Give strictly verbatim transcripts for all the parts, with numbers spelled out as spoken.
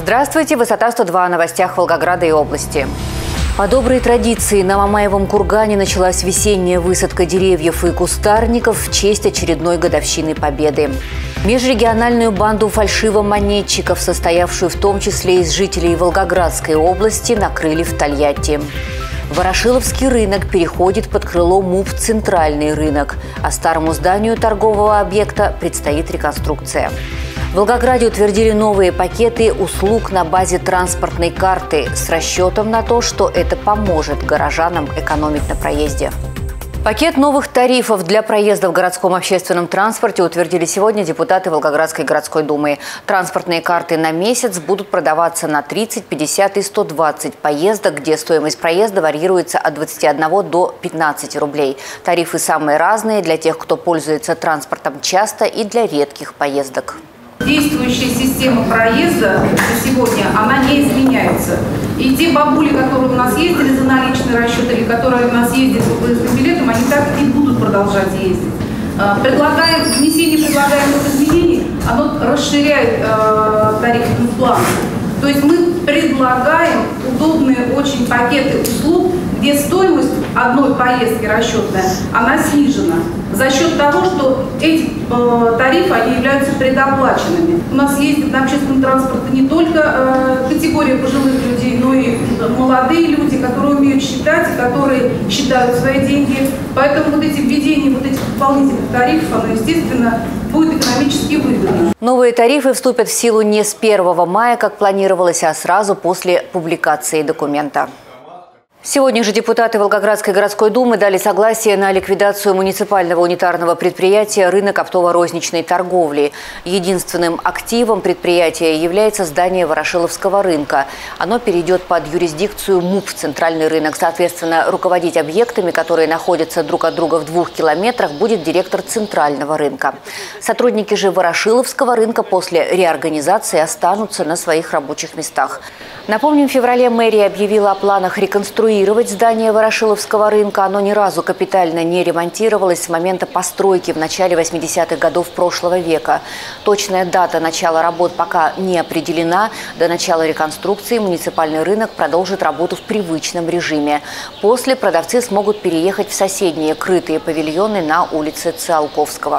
Здравствуйте! Высота сто два о новостях Волгограда и области. По доброй традиции на Мамаевом кургане началась весенняя высадка деревьев и кустарников в честь очередной годовщины Победы. Межрегиональную банду фальшивомонетчиков, состоявшую в том числе из жителей Волгоградской области, накрыли в Тольятти. Ворошиловский рынок переходит под крыло МУП «Центральный рынок», а старому зданию торгового объекта предстоит реконструкция. В Волгограде утвердили новые пакеты услуг на базе транспортной карты с расчетом на то, что это поможет горожанам экономить на проезде. Пакет новых тарифов для проезда в городском общественном транспорте утвердили сегодня депутаты Волгоградской городской думы. Транспортные карты на месяц будут продаваться на тридцать, пятьдесят и сто двадцать поездок, где стоимость проезда варьируется от двадцати одного до пятнадцати рублей. Тарифы самые разные для тех, кто пользуется транспортом часто, и для редких поездок. Действующая система проезда на сегодня, она не изменяется. И те бабули, которые у нас ездили за наличный расчет или которые у нас ездят по поездным билетам, они так и будут продолжать ездить. Предлагаем, внесение предлагаемых изменений, оно расширяет э, тарифный план. То есть мы предлагаем удобные очень пакеты услуг, где стоимость одной поездки расчетная, она снижена за счет того, что эти э, тарифы они являются предоплаченными. У нас ездят на общественном транспорте не только э, категория пожилых людей, но и молодые люди, которые умеют считать, и которые считают свои деньги. Поэтому вот эти введения вот этих дополнительных тарифов, оно, естественно, будет экономически выгодно. Новые тарифы вступят в силу не с первого мая, как планировалось, а сразу после публикации документа. Сегодня же депутаты Волгоградской городской думы дали согласие на ликвидацию муниципального унитарного предприятия «Рынок оптово-розничной торговли». Единственным активом предприятия является здание Ворошиловского рынка. Оно перейдет под юрисдикцию МУП «Центральный рынок». Соответственно, руководить объектами, которые находятся друг от друга в двух километрах, будет директор Центрального рынка. Сотрудники же Ворошиловского рынка после реорганизации останутся на своих рабочих местах. Напомним, в феврале мэрия объявила о планах реконструировать здание Ворошиловского рынка. Оно ни разу капитально не ремонтировалось с момента постройки в начале восьмидесятых годов прошлого века. Точная дата начала работ пока не определена. До начала реконструкции муниципальный рынок продолжит работу в привычном режиме. После продавцы смогут переехать в соседние крытые павильоны на улице Циолковского.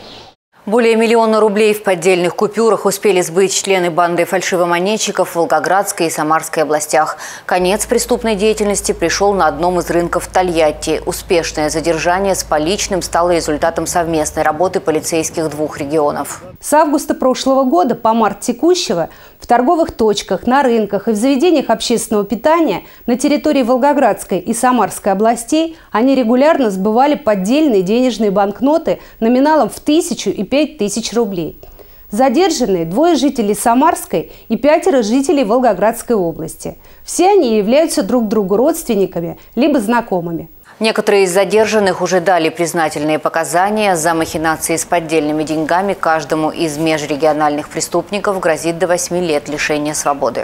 Более миллиона рублей в поддельных купюрах успели сбыть члены банды фальшивомонетчиков в Волгоградской и Самарской областях. Конец преступной деятельности пришел на одном из рынков в Тольятти. Успешное задержание с поличным стало результатом совместной работы полицейских двух регионов. С августа прошлого года по март текущего в торговых точках, на рынках и в заведениях общественного питания на территории Волгоградской и Самарской областей они регулярно сбывали поддельные денежные банкноты номиналом в тысячу и пять тысяч рублей. Задержанные двое жителей Самарской и пятеро жителей Волгоградской области. Все они являются друг другу родственниками либо знакомыми. Некоторые из задержанных уже дали признательные показания. За махинации с поддельными деньгами каждому из межрегиональных преступников грозит до восьми лет лишения свободы.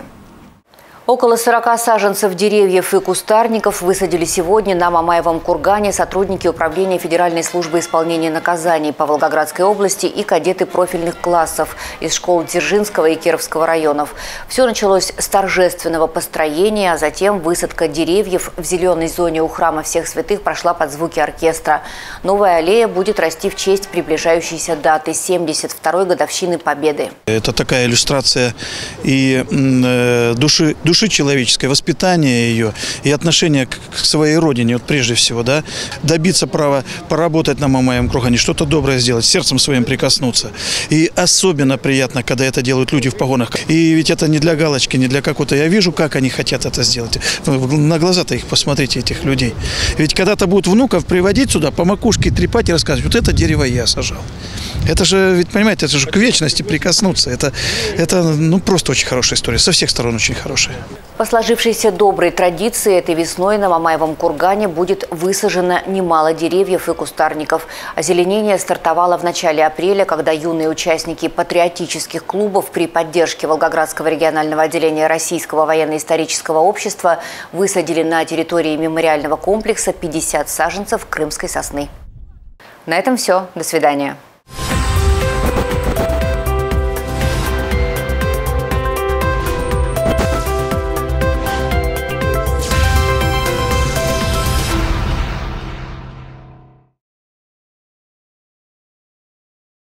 Около сорока саженцев деревьев и кустарников высадили сегодня на Мамаевом кургане сотрудники Управления Федеральной службы исполнения наказаний по Волгоградской области и кадеты профильных классов из школ Дзержинского и Кировского районов. Все началось с торжественного построения, а затем высадка деревьев в зеленой зоне у храма Всех Святых прошла под звуки оркестра. Новая аллея будет расти в честь приближающейся даты – семьдесят второй годовщины Победы. Это такая иллюстрация и э, души, души души человеческой, воспитание ее и отношение к своей родине, вот прежде всего, да, добиться права поработать на Мамаевом кургане, что-то доброе сделать, сердцем своим прикоснуться. И особенно приятно, когда это делают люди в погонах. И ведь это не для галочки, не для какой-то. Я вижу, как они хотят это сделать. На глаза-то их посмотрите, этих людей. Ведь когда-то будут внуков приводить сюда, по макушке трепать и рассказывать, вот это дерево я сажал. Это же, ведь понимаете, это же к вечности прикоснуться. Это, это ну, просто очень хорошая история, со всех сторон очень хорошая. По сложившейся доброй традиции этой весной на Мамаевом кургане будет высажено немало деревьев и кустарников. Озеленение стартовало в начале апреля, когда юные участники патриотических клубов при поддержке Волгоградского регионального отделения Российского военно-исторического общества высадили на территории мемориального комплекса пятьдесят саженцев крымской сосны. На этом все. До свидания.